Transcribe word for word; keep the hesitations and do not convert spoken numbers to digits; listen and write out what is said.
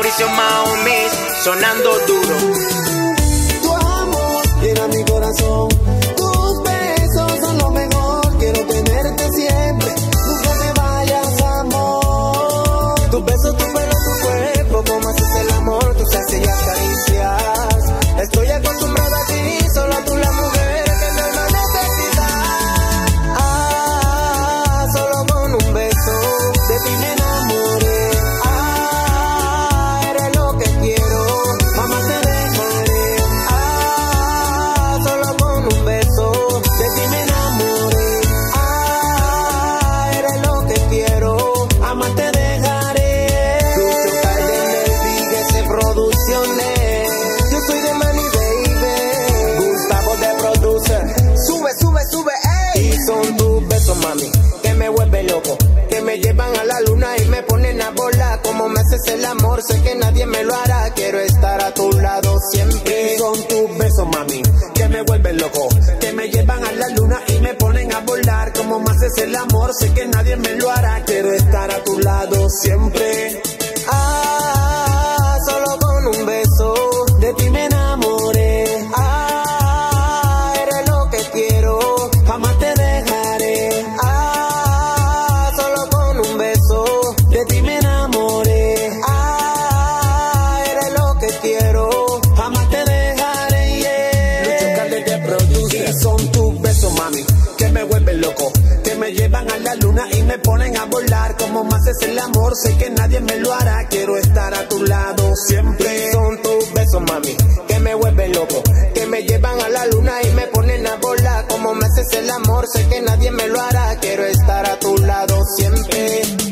Patricio Mahomes, sonando duro. Tu amor llena mi corazón, tus besos son lo mejor. Quiero tenerte siempre, nunca te vayas, amor. Tus besos, tu pelo, tu cuerpo, como haces el amor, tus sencillas caricias. Estoy acostumbrado a ti, solo tú la mujer que mi alma necesita. Ah, solo con un beso de ti me enamoré. Ah, eres lo que quiero, jamás te dejaré. Ah, solo con un beso de ti me enamoré. Ah, eres lo que quiero, jamás te dejaré. Lucho Cárdenas, Fíjese Producciones. Yo soy de Manny Baby, Gustavo de Producer. Sube, sube, sube, ey. Y son tus besos, mami, que me vuelven loco, que me llevan a la luna y me ponen a volar. Como me haces el amor, sé que nadie me lo hará. Quiero estar a tu lado siempre. Y son tus besos, mami, que me vuelven loco, que me llevan a la luna y me ponen a volar. Como me haces el amor, sé que nadie me lo hará. Quiero estar a tu lado siempre. Ah, solo con un beso de ti me enamoré. Ah, eres lo que quiero, jamás te dejaré. Ah, solo con un beso de ti me enamoré. Ah, eres lo que quiero, jamás te dejaré. Yeah. Lucho Cárdenas te produce. Y son tus besos, mami, que me vuelven loco, que me llevan a la luna y me ponen a volar. Como me haces el amor, sé que nadie me lo hará. Quiero estar a tu lado siempre. Y son tus besos, mami, que me vuelven loco, que me llevan a la luna y me ponen a volar. Como me haces el amor, sé que nadie me lo hará. Quiero estar a tu lado siempre.